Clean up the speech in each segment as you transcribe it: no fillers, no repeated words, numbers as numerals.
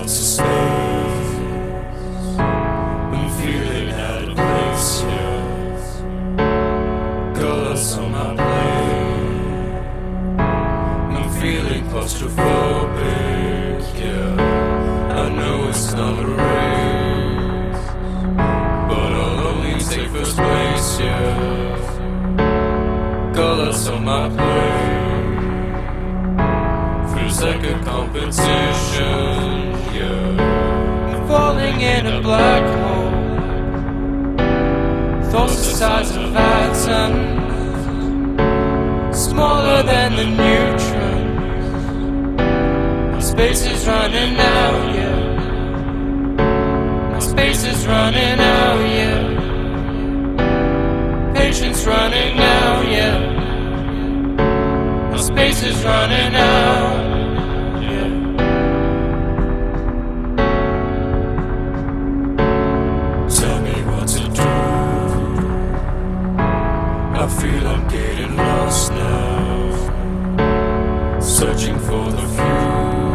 lots of space. I'm feeling out of place here. Got lots on my plate. I'm feeling claustrophobic, yeah. I know it's not a race, but I'll only take first place, yeah. Got lots on my plate. Feels like a competition, yeah. I'm falling in a black hole. Thoughts the size of atoms, smaller than the neutrons. My space is running out, yeah. My space is running out, yeah. Patience running out, yeah. My space is running out. I feel I'm getting lost now, searching for the few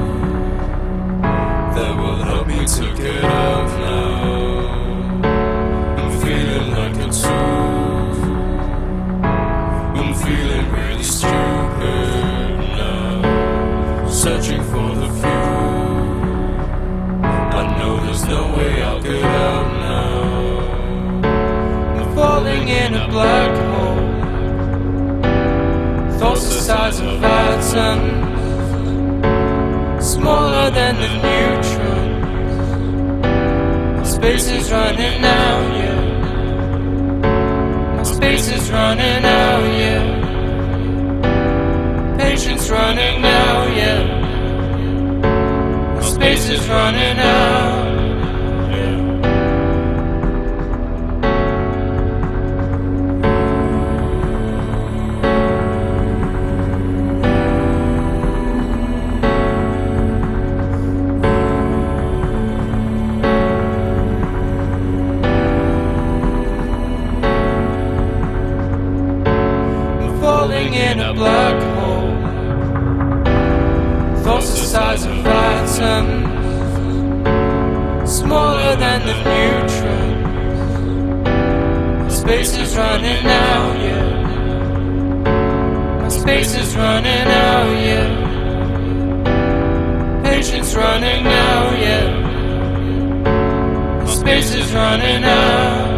that will help me to get out now. I'm feeling like a tool. I'm feeling really stupid now, searching for the few. I know there's no way I'll get out now. I'm falling in a black hole. Thoughts the size of atoms, smaller than the neutrons. My space is running out, yeah. My space is running out, yeah. Patience running out, yeah. My space is running out. In a black hole, thoughts the size of atoms, smaller than the neutrons. My space is running out, yeah. My space is running out, yeah. Patience running out, yeah. My space is running out.